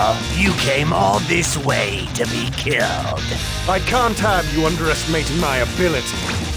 You came all this way to be killed. I can't have you underestimating my ability.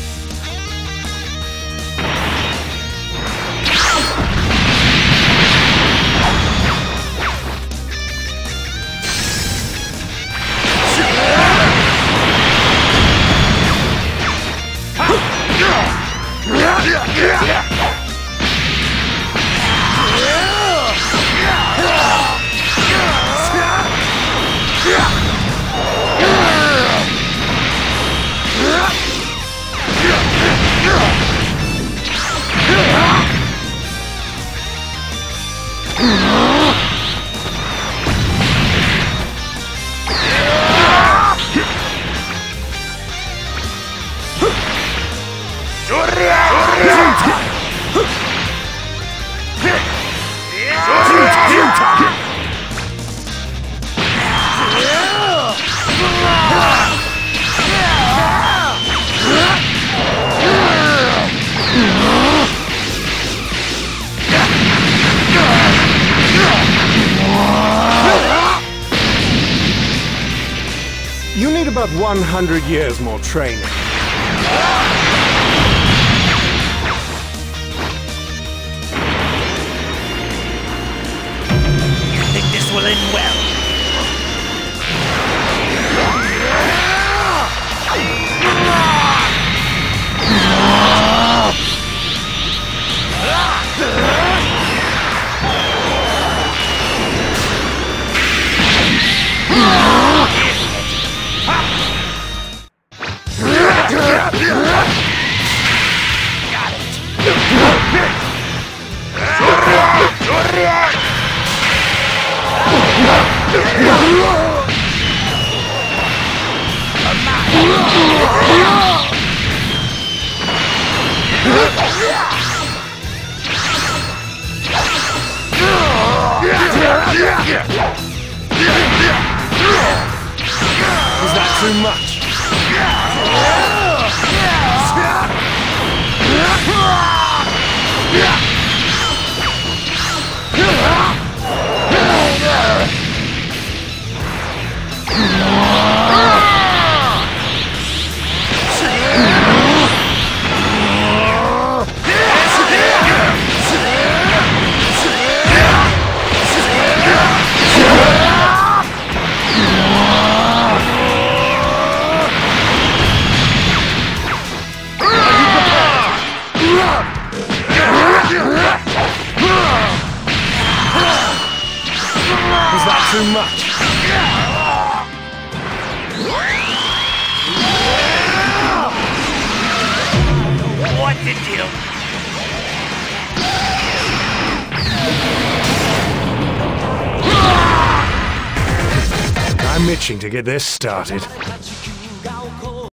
You need about 100 years more training. You think this will end well? Is that too much? Is that too much? What did you... I'm itching to get this started.